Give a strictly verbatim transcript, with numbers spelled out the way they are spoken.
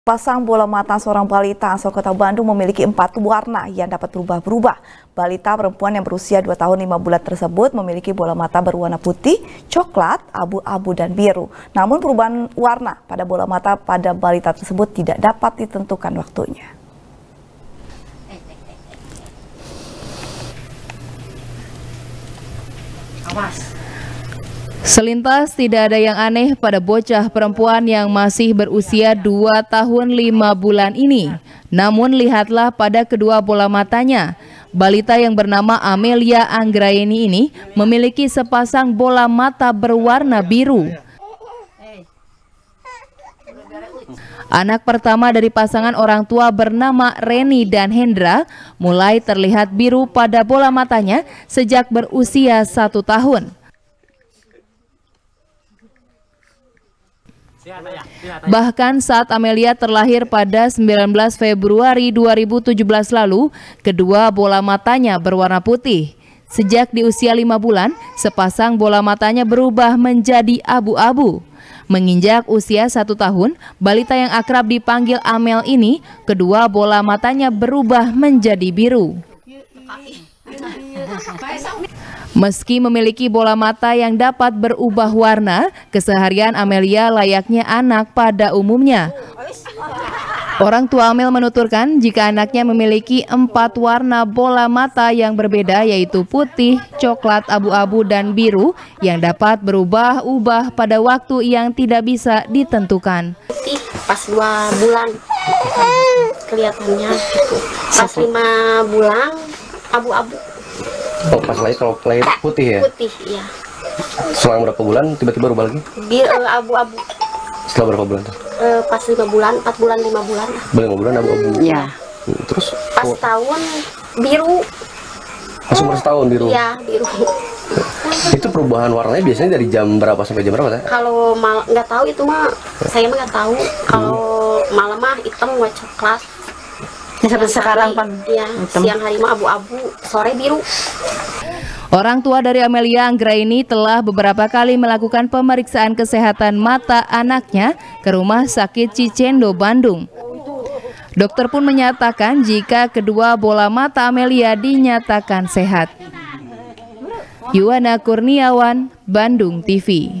Pasang bola mata seorang balita asal kota Bandung memiliki empat warna yang dapat berubah-berubah. Balita perempuan yang berusia dua tahun lima bulan tersebut memiliki bola mata berwarna putih, coklat, abu-abu, dan biru. Namun perubahan warna pada bola mata pada balita tersebut tidak dapat ditentukan waktunya. Awas. Selintas tidak ada yang aneh pada bocah perempuan yang masih berusia dua tahun lima bulan ini. Namun lihatlah pada kedua bola matanya. Balita yang bernama Amelia Anggraeni ini memiliki sepasang bola mata berwarna biru. Anak pertama dari pasangan orang tua bernama Reni dan Hendra mulai terlihat biru pada bola matanya sejak berusia satu tahun. Bahkan saat Amelia terlahir pada sembilan belas Februari dua ribu tujuh belas lalu, kedua bola matanya berwarna putih. Sejak di usia lima bulan, sepasang bola matanya berubah menjadi abu-abu. Menginjak usia satu tahun, balita yang akrab dipanggil Amel ini, kedua bola matanya berubah menjadi biru. Meski memiliki bola mata yang dapat berubah warna, keseharian Amelia layaknya anak pada umumnya. Orang tua Amel menuturkan jika anaknya memiliki empat warna bola mata yang berbeda, yaitu putih, coklat, abu-abu, dan biru yang dapat berubah-ubah pada waktu yang tidak bisa ditentukan. Putih pas dua bulan kelihatannya, pas lima bulan abu-abu. Oh, pas lahir kalau lahir putih ya? Putih, iya. Selang berapa bulan tiba-tiba berubah lagi? Bir abu-abu. Setelah berapa bulan tuh? Uh, pas lima bulan, empat bulan, lima bulan. Lima bulan abu-abu. Iya. Terus? Pas oh. tahun biru. Pas umur setahun biru? Iya, biru. Itu perubahan warnanya biasanya dari jam berapa sampai jam berapa? Kalau mal nggak tahu itu mah, saya mah nggak tahu. Kalau hmm. malam mah hitam, warna coklat. Sampai sekarang kan? Iya, siang hari mah abu-abu, sore biru. Orang tua dari Amelia Anggraeni telah beberapa kali melakukan pemeriksaan kesehatan mata anaknya ke Rumah Sakit Cicendo, Bandung. Dokter pun menyatakan jika kedua bola mata Amelia dinyatakan sehat. Yuwana Kurniawan, Bandung T V.